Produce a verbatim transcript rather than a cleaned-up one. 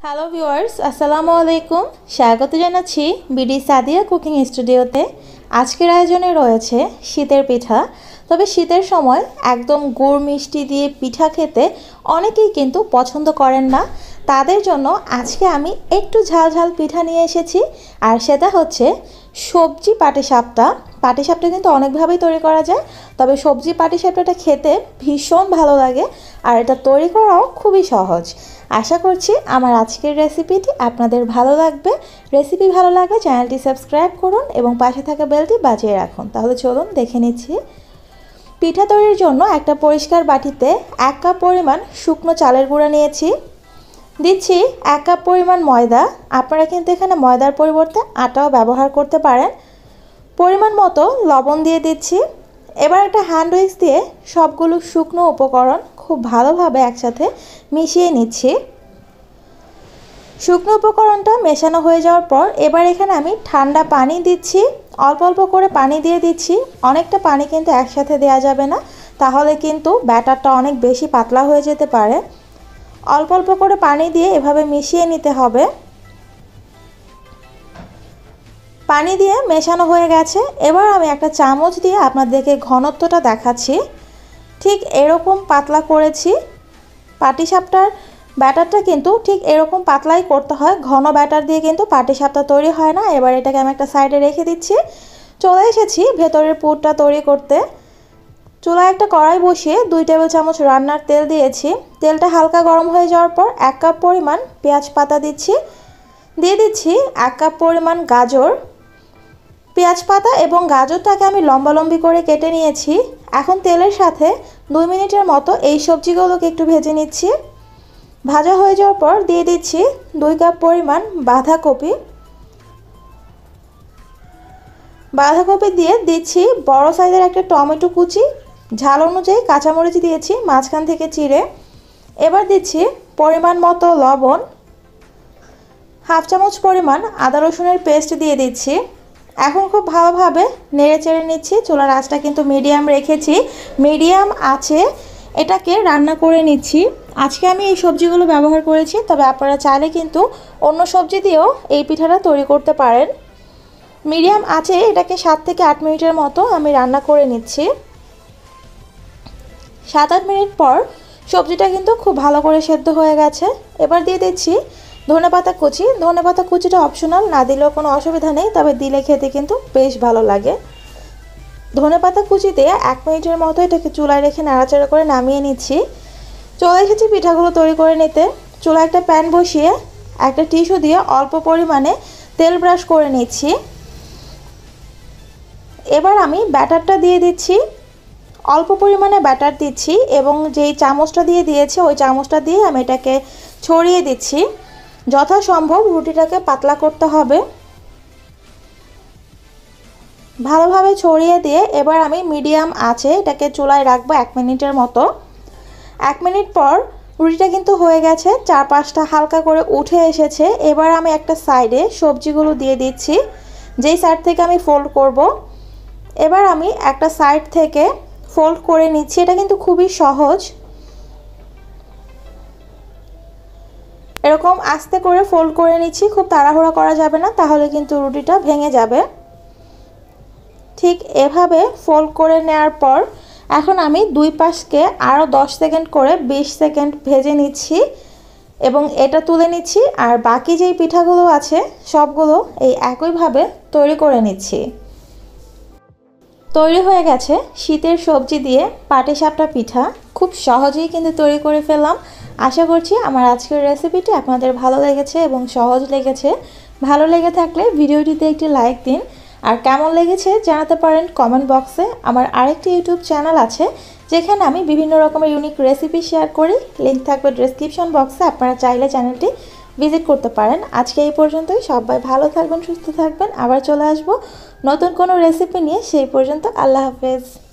Hello viewers, আসসালামু আলাইকুম। স্বাগত জানাচ্ছি বিডি সাদিয়া কুকিং স্টুডিওতে। আজকের আয়োজনে রয়েছে শীতের পিঠা। তবে শীতের সময় একদম গুড় মিষ্টি দিয়ে পিঠা খেতে অনেকেই কিন্তু পছন্দ করেন না। তাদের জন্য আজকে আমি একটু ঝাল ঝাল পিঠা নিয়ে এসেছি, আর সেটা হচ্ছে সবজি পাটিসাপটা। পাটিসাপটা কিন্তু অনেকভাবেই তৈরি করা যায়, তবে সবজি পাটিসাপটাটা খেতে ভীষণ ভালো লাগে, আর এটা তৈরি করাও খুবই সহজ। আশা করছি আমার আজকের রেসিপিটি আপনাদের ভালো লাগবে। রেসিপি ভালো লাগলে চ্যানেলটি সাবস্ক্রাইব করুন এবং পাশে থাকা বেলটি বাজিয়ে রাখুন। তাহলে চলুন দেখে নিচ্ছি। পিঠা তৈরির জন্য একটা পরিষ্কার বাটিতে এক কাপ পরিমাণ শুকনো চালের গুঁড়া নিয়েছি। দিচ্ছি এক কাপ পরিমাণ ময়দা। আপনারা কিন্তু এখানে ময়দার পরিবর্তে আটাও ব্যবহার করতে পারেন। পরিমাণ মতো লবণ দিয়ে দিচ্ছি। এবার একটা হ্যান্ড উইক্স দিয়ে সবগুলো শুকনো উপকরণ খুব ভালোভাবে একসাথে মিশিয়ে নিচ্ছি। শুকনো উপকরণটা মেশানো হয়ে যাওয়ার পর এবার এখানে আমি ঠান্ডা পানি দিচ্ছি। অল্প অল্প করে পানি দিয়ে দিচ্ছি। অনেকটা পানি কিন্তু একসাথে দেওয়া যাবে না, তাহলে কিন্তু ব্যাটারটা অনেক বেশি পাতলা হয়ে যেতে পারে। অল্প অল্প করে পানি দিয়ে এভাবে মিশিয়ে নিতে হবে। পানি দিয়ে মেশানো হয়ে গেছে। এবার আমি একটা চামচ দিয়ে আপনাদেরকে ঘনত্বটা দেখাচ্ছি। ঠিক এরকম পাতলা করেছি। পাটিসাপটার ব্যাটারটা কিন্তু ঠিক এরকম পাতলাই করতে হয়, ঘন ব্যাটার দিয়ে কিন্তু পাটিসাপটা তৈরি হয় না। এবার এটাকে আমি একটা সাইডে রেখে দিচ্ছি। চলে এসেছি ভেতরের পুরটা তৈরি করতে। চুলায় একটা কড়াই বসিয়ে দুই টেবিল চামচ রান্নার তেল দিয়েছি। তেলটা হালকা গরম হয়ে যাওয়ার পর এক কাপ পরিমাণ পেঁয়াজ পাতা দিচ্ছি। দিয়ে দিচ্ছি এক কাপ পরিমাণ গাজর। পেঁয়াজ পাতা এবং গাজরটাকে আমি লম্বা লম্বি করে কেটে নিয়েছি। এখন তেলের সাথে দুই মিনিটের মতো এই সবজিগুলোকে একটু ভেজে নিচ্ছি। ভাজা হয়ে যাওয়ার পর দিয়ে দিচ্ছি দুই কাপ পরিমাণ বাঁধাকপি। বাঁধাকপি দিয়ে দিচ্ছি বড় সাইজের একটা টমেটো কুচি। ঝাল অনুযায়ী কাঁচামরিচ দিয়েছি মাঝখান থেকে চিড়ে। এবার দিচ্ছি পরিমাণ মতো লবণ। হাফ চামচ পরিমাণ আদা রসুনের পেস্ট দিয়ে দিচ্ছি। এখন খুব ভালোভাবে নেড়ে চেড়ে নিচ্ছি। চুলার আঁচটা কিন্তু মিডিয়াম রেখেছি। মিডিয়াম আঁচে এটাকে রান্না করে নিচ্ছি। আজকে আমি এই সবজিগুলো ব্যবহার করেছি, তবে আপনারা চাইলে কিন্তু অন্য সবজি দিয়েও এই পিঠাটা তৈরি করতে পারেন। মিডিয়াম আঁচে এটাকে সাত থেকে আট মিনিটের মতো আমি রান্না করে নিচ্ছি। সাত আট মিনিট পর সবজিটা কিন্তু খুব ভালো করে সেদ্ধ হয়ে গেছে। এবার দিয়ে দিচ্ছি ধনেপাতা কুচি। ধনেপাতা কুচিটা অপশনাল, না দিলেও কোনো অসুবিধা নেই, তবে দিলে খেতে কিন্তু বেশ ভালো লাগে। ধনেপাতা কুচি দিয়ে এক মিনিটের মতো এটাকে চুলায় রেখে নাড়াচাড়া করে নামিয়ে নিচ্ছি। চলে এসেছি পিঠাগুলো তৈরি করে নিতে। চুলায় একটা প্যান বসিয়ে একটা টিস্যু দিয়ে অল্প পরিমাণে তেল ব্রাশ করে নিচ্ছি। এবার আমি ব্যাটারটা দিয়ে দিচ্ছি। অল্প পরিমাণে ব্যাটার দিচ্ছি এবং যেই চামচটা দিয়ে দিয়েছি ওই চামচটা দিয়ে আমি এটাকে ছড়িয়ে দিচ্ছি। যথাসম্ভব রুটিটাকে পাতলা করতে হবে। ভালোভাবে ছড়িয়ে দিয়ে এবার আমি মিডিয়াম আঁচে এটাকে চুলায় রাখবো এক মিনিটের মতো। এক মিনিট পর রুটিটা কিন্তু হয়ে গেছে, চার পাঁচটা হালকা করে উঠে এসেছে। এবার আমি একটা সাইডে সবজিগুলো দিয়ে দিচ্ছি, যেই সাইড থেকে আমি ফোল্ড করব। এবার আমি একটা সাইড থেকে ফোল্ড করে নিচ্ছি। এটা কিন্তু খুবই সহজ। এরকম আস্তে করে ফোল্ড করে নিচ্ছি, খুব তাড়াহুড়া করা যাবে না, তাহলে কিন্তু রুটিটা ভেঙে যাবে। ঠিক এভাবে ফোল্ড করে নেওয়ার পর এখন আমি দুই পাশকে আরও দশ সেকেন্ড করে বিশ সেকেন্ড ভেজে নিচ্ছি এবং এটা তুলে নিচ্ছি। আর বাকি যেই পিঠাগুলো আছে সবগুলো এই একইভাবে তৈরি করে নিচ্ছি। তৈরি হয়ে গেছে শীতের সবজি দিয়ে পাটিসাপটা পিঠা। খুব সহজেই কিন্তু তৈরি করে ফেললাম। আশা করছি আমার আজকের রেসিপিটি আপনাদের ভালো লেগেছে এবং সহজ লেগেছে। ভালো লেগে থাকলে ভিডিওটিতে একটি লাইক দিন, আর কেমন লেগেছে জানাতে পারেন কমেন্ট বক্সে। আমার আরেকটি ইউটিউব চ্যানেল আছে যেখানে আমি বিভিন্ন রকমের ইউনিক রেসিপি শেয়ার করি। লিঙ্ক থাকবে ডেসক্রিপশন বক্সে, আপনারা চাইলে চ্যানেলটি ভিজিট করতে পারেন। আজকে এই পর্যন্তই। সবাই ভালো থাকবেন, সুস্থ থাকবেন। আবার চলে আসবো নতুন কোনো রেসিপি নিয়ে। সেই পর্যন্ত আল্লাহ হাফেজ।